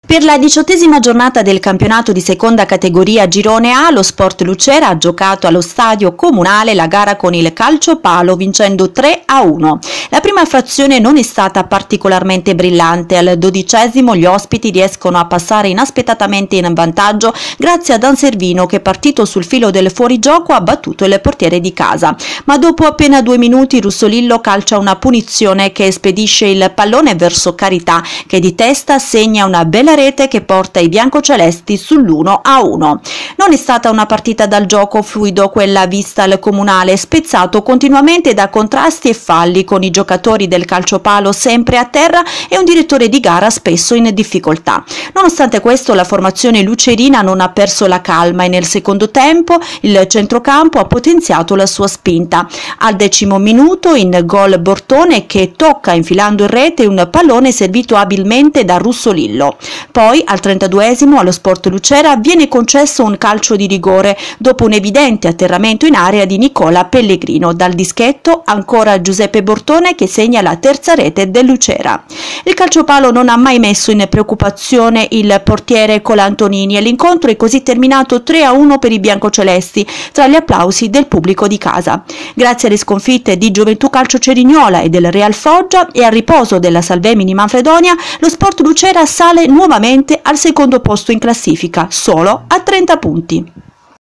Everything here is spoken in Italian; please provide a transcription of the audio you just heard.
Per la 18ª giornata del campionato di seconda categoria Girone A, lo Sport Lucera ha giocato allo stadio comunale la gara con il calciopalo vincendo 3-1. La prima frazione non è stata particolarmente brillante, al 12° gli ospiti riescono a passare inaspettatamente in vantaggio grazie ad Anservino che, partito sul filo del fuorigioco, ha battuto il portiere di casa. Ma dopo appena 2 minuti Russolillo calcia una punizione che spedisce il pallone verso Carità, che di testa segna una bella rete che porta i biancocelesti sull'1-1. Non è stata una partita dal gioco fluido quella vista al comunale, spezzato continuamente da contrasti e falli, con i giocatori del calciopalo sempre a terra e un direttore di gara spesso in difficoltà. Nonostante questo, la formazione lucerina non ha perso la calma e nel secondo tempo il centrocampo ha potenziato la sua spinta. Al 10° minuto in gol Bortone, che tocca infilando in rete un pallone servito abilmente da Russolillo. Poi al 32° allo Sport Lucera viene concesso un calcio di rigore dopo un evidente atterramento in area di Nicola Pellegrino. Dal dischetto ancora Giuseppe Bortone che segna la terza rete del Lucera. Il calciopalo non ha mai messo in preoccupazione il portiere Colantonini e l'incontro è così terminato 3-1 per i biancocelesti, tra gli applausi del pubblico di casa. Grazie alle sconfitte di Gioventù Calcio Cerignola e del Real Foggia e al riposo della Salvemini Manfredonia, lo Sport Lucera sale nuovamente al secondo posto in classifica, solo a 30 punti.